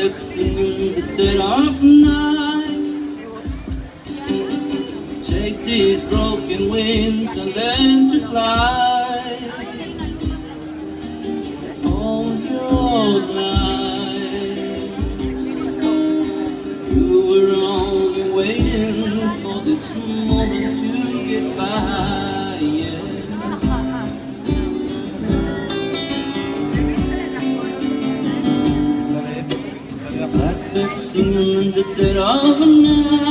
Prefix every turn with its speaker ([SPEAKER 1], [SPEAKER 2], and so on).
[SPEAKER 1] blackbird singing in the dead of night. Take these broken wings and learn to fly. All your life you were only waiting for this moment to get by, yeah. Blackbird singing in the dead of night.